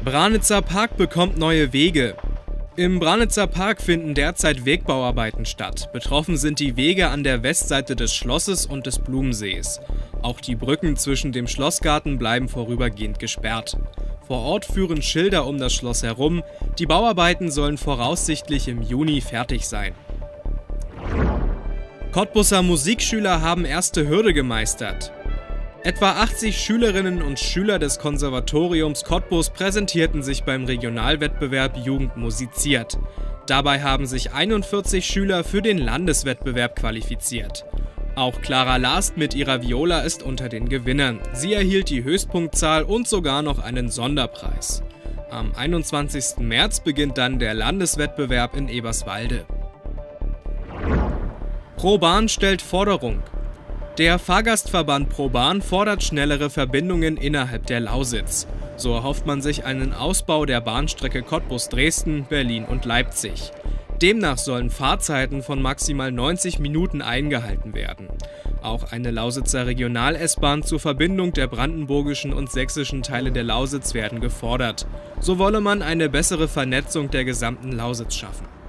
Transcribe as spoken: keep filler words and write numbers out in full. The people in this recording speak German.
Branitzer Park bekommt neue Wege. Im Branitzer Park finden derzeit Wegbauarbeiten statt. Betroffen sind die Wege an der Westseite des Schlosses und des Blumensees. Auch die Brücken zwischen dem Schlossgarten bleiben vorübergehend gesperrt. Vor Ort führen Schilder um das Schloss herum. Die Bauarbeiten sollen voraussichtlich im Juni fertig sein. Cottbuser Musikschüler haben erste Hürde gemeistert. Etwa achtzig Schülerinnen und Schüler des Konservatoriums Cottbus präsentierten sich beim Regionalwettbewerb Jugend musiziert. Dabei haben sich einundvierzig Schüler für den Landeswettbewerb qualifiziert. Auch Clara Last mit ihrer Viola ist unter den Gewinnern. Sie erhielt die Höchstpunktzahl und sogar noch einen Sonderpreis. Am einundzwanzigsten März beginnt dann der Landeswettbewerb in Eberswalde. ProBahn stellt Forderung. Der Fahrgastverband ProBahn fordert schnellere Verbindungen innerhalb der Lausitz. So erhofft man sich einen Ausbau der Bahnstrecke Cottbus-Dresden, Berlin und Leipzig. Demnach sollen Fahrzeiten von maximal neunzig Minuten eingehalten werden. Auch eine Lausitzer Regional-S-Bahn zur Verbindung der brandenburgischen und sächsischen Teile der Lausitz werden gefordert. So wolle man eine bessere Vernetzung der gesamten Lausitz schaffen.